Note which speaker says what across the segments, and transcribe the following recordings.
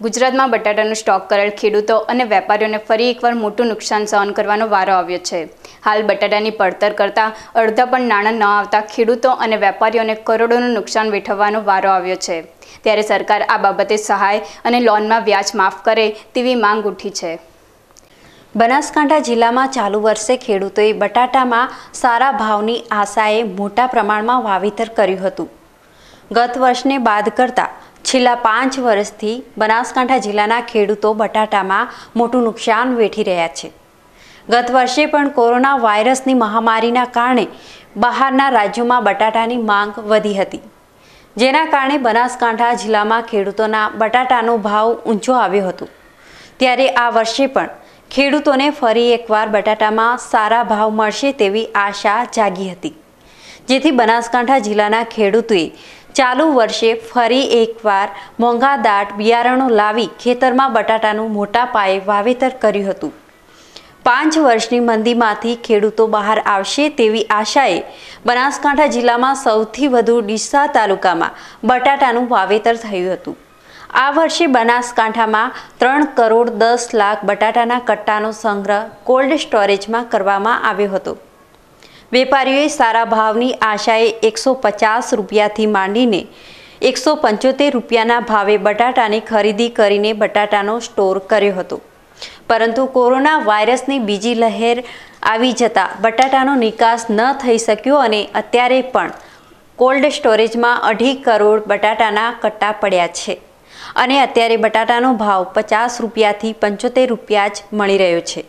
Speaker 1: ગુજરાતમાં બટાટાનો સ્ટોક કરેલ ખેડૂતો અને વેપારીઓને ફરી એકવાર મોટું નુકસાન સહન કરવાનો વારો આવ્યો છે। હાલ બટાટાની પડતર કરતાં અડધા પણ નાણાં ન આવતા ખેડૂતો અને વેપારીઓને કરોડોનું નુકસાન વેઠવવાનો વારો આવ્યો છે। ત્યારે સરકાર આ બાબતે સહાય અને લોનમાં વ્યાજ માફ કરે તેવી માંગ ઉઠી છે।
Speaker 2: બનાસકાંઠા જિલ્લામાં ચાલુ વર્ષે ખેડૂતોએ બટાટામાં સારા ભાવની આશાએ મોટા પ્રમાણમાં વાવેતર કર્યું હતું। ગત વર્ષને બાદ કરતા છેલ્લા 5 વર્ષથી બનાસકાંઠા જિલ્લાના ખેડૂતો બટાટામાં મોટું નુકસાન વેઠી રહ્યા છે। ગત વર્ષે પણ કોરોના વાયરસની મહામારીના કારણે બહારના રાજ્યોમાં બટાટાની માંગ વધી હતી, જેના કારણે બનાસકાંઠા જિલ્લામાં ખેડૂતોના બટાટાનો ભાવ ઊંચો આવ્યો હતો। ત્યારે આ વર્ષે પણ ખેડૂતોને ફરી એકવાર બટાટામાં સારા ભાવ મળશે તેવી આશા જાગી હતી, જેથી બનાસકાંઠા જિલ્લાના ખેડૂતોએ ચાલુ વર્ષે ફરી એકવાર મોંઘાદાટ બિયારણો લાવી ખેતરમાં બટાટાનું મોટા પાયે વાવેતર કર્યું હતું। 5 વર્ષની મંદીમાંથી ખેડૂતો બહાર આવશે તેવી આશાએ બનાસકાંઠા જિલ્લામાં સૌથી વધુ ડીસા તાલુકામાં બટાટાનું વાવેતર થયું હતું। આ વર્ષે બનાસકાંઠામાં 3 કરોડ 10 લાખ બટાટાના કટ્ટાનો સંગ્રહ કોલ્ડ સ્ટોરેજમાં કરવામાં આવ્યો હતો। વેપારીઓએ સારા ભાવની આશાએ 150 રૂપિયાથી માંડીને 175 રૂપિયાના ભાવે બટાટાની ખરીદી કરીને બટાટાનો સ્ટોર કર્યો હતો, પરંતુ કોરોના વાયરસની બીજી લહેર આવી જતા બટાટાનો નિકાસ ન થઈ શક્યો અને અત્યારે પણ કોલ્ડ સ્ટોરેજમાં 2.5 કરોડ બટાટાના કટ્ટા પડ્યા છે અને અત્યારે બટાટાનો ભાવ 50 રૂપિયાથી 75 રૂપિયા જ મળી રહ્યો છે।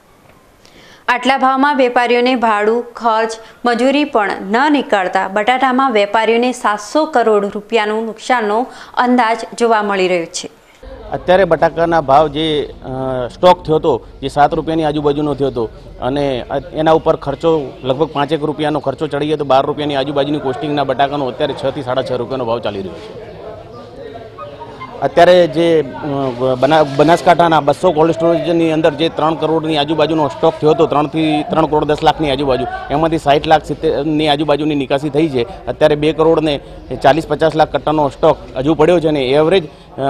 Speaker 2: આટલા ભાવમાં વેપારીઓને ભાડું ખર્ચ મજૂરી પણ ન નીકળતા બટાટામાં વેપારીઓને 700 કરોડ રૂપિયાનું નુકસાનનો અંદાજ જોવા મળી રહ્યો છે।
Speaker 3: અત્યારે બટાકાના ભાવ જે સ્ટોક થયો હતો જે 7 રૂપિયાની આજુબાજુનો થયો હતો અને એના ઉપર ખર્ચો લગભગ 5 રૂપિયાનો ખર્ચો ચડી ગયો તો 12 રૂપિયાની આજુબાજુની કોસ્ટિંગના બટાકાનો અત્યારે 6 થી 6.5 રૂપિયાનો ભાવ ચાલી રહ્યો છે। અત્યારે જે બનાસકાંઠાના 200 કોલ્ડ સ્ટોરેજની અંદર જે 3 કરોડની આજુબાજુનો સ્ટોક થયો હતો 3 કરોડ 10 લાખની આજુબાજુ, એમાંથી 60 લાખ 70ની આજુબાજુની નિકાસી થઈ છે। અત્યારે 2 કરોડ ને 40-50 લાખ કટ્ટાનો સ્ટોક હજુ પડ્યો છે અને એવરેજ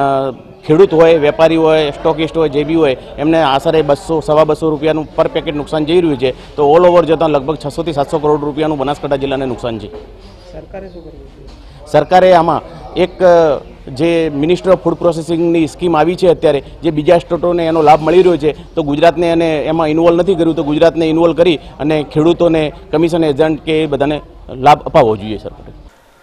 Speaker 3: ખેડૂત હોય, વેપારી હોય, સ્ટોકિસ્ટ હોય, જે બી હોય એમને આશરે 200-250 રૂપિયાનું પર પેકેટ નુકસાન જઈ રહ્યું છે। તો ઓલ ઓવર જતાં લગભગ 600 થી 700 કરોડ રૂપિયાનું બનાસકાંઠા જિલ્લાને નુકસાન છે।
Speaker 4: સરકારે શું કરવું જોઈએ?
Speaker 3: સરકારે આમાં એક જે મિનિસ્ટર ઓફ ફૂડ પ્રોસેસિંગની સ્કીમ આવી છે અત્યારે, જે બીજા સ્ટેટોને એનો લાભ મળી રહ્યો છે, તો ગુજરાતને એને એમાં ઇન્વોલ્વ નથી કર્યું, તો ગુજરાતને ઇન્વોલ્વ કરી અને ખેડૂતોને, કમિશન એજન્ટ કે બધાને લાભ અપાવવો જોઈએ સરકારે।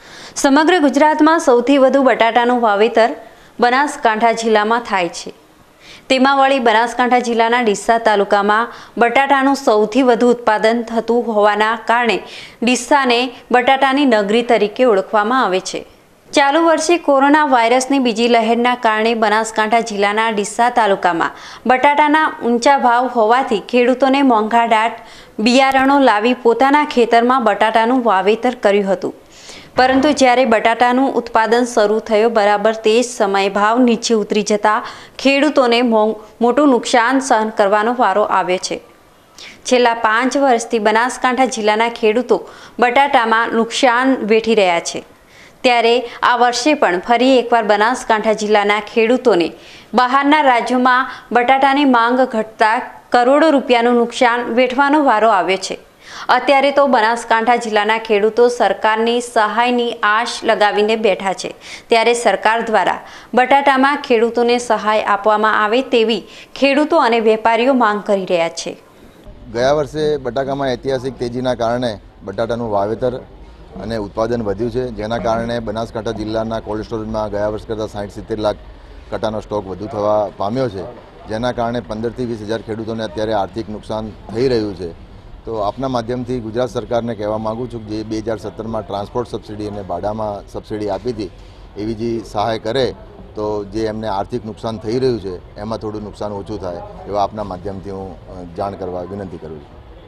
Speaker 2: સમગ્ર ગુજરાતમાં સૌથી વધુ બટાટાનું વાવેતર બનાસકાંઠા જિલ્લામાં થાય છે। તેમાં વળી બનાસકાંઠા જિલ્લાના ડીસા તાલુકામાં બટાટાનું સૌથી વધુ ઉત્પાદન થતું હોવાના કારણે ડીસાને બટાટાની નગરી તરીકે ઓળખવામાં આવે છે। ચાલુ વર્ષે કોરોના વાયરસની બીજી લહેરના કારણે બનાસકાંઠા જિલ્લાના ડીસા તાલુકામાં બટાટાના ઊંચા ભાવ હોવાથી ખેડૂતોને મોંઘાદાટ બિયારણો લાવી પોતાના ખેતરમાં બટાટાનું વાવેતર કર્યું હતું, પરંતુ જ્યારે બટાટાનું ઉત્પાદન શરૂ થયો બરાબર તે જ સમયે ભાવ નીચે ઉતરી જતા ખેડૂતોને મોટું નુકસાન સહન કરવાનો વારો આવ્યો છે। છેલ્લા 5 વર્ષથી બનાસકાંઠા જિલ્લાના ખેડૂતો બટાટામાં નુકસાન વેઠી રહ્યા છે। ત્યારે આ વર્ષે પણ ફરી એકવાર બનાસકાંઠા જિલ્લાના ખેડૂતોને બહારના રાજ્યોમાં બટાટાની માંગ ઘટતા કરોડો રૂપિયાનું નુકસાન વેઠવાનો વારો આવ્યો છે। અત્યારે તો બનાસકાંઠા જિલ્લાના ખેડૂતો સરકારની સહાયની આશ લગાવીને બેઠા છે, ત્યારે સરકાર દ્વારા બટાટામાં ખેડૂતોને સહાય આપવામાં આવે તેવી ખેડૂતો અને વેપારીઓ માંગ કરી રહ્યા છે।
Speaker 5: ગયા વર્ષે બટાકામાં ઐતિહાસિક તેજીના કારણે બટાટાનું વાવેતર અને ઉત્પાદન વધ્યું છે, જેના કારણે બનાસકાંઠા જિલ્લાના કોલ્ડ સ્ટોરેજમાં ગયા વર્ષ કરતાં 60-70 લાખ કટ્ટાનો સ્ટોક વધુ થવા પામ્યો છે, જેના કારણે 15 થી 20 હજાર ખેડૂતોને અત્યારે આર્થિક નુકસાન થઈ રહ્યું છે। તો આપના માધ્યમથી ગુજરાત સરકારને કહેવા માગું છું કે જે 2017માં ટ્રાન્સપોર્ટ સબસિડી અને ભાડામાં સબસિડી આપી હતી એવી જે સહાય કરે તો જે એમને આર્થિક નુકસાન થઈ રહ્યું છે એમાં થોડું નુકસાન ઓછું થાય એવા આપના માધ્યમથી હું જાણ કરવા વિનંતી કરું છું।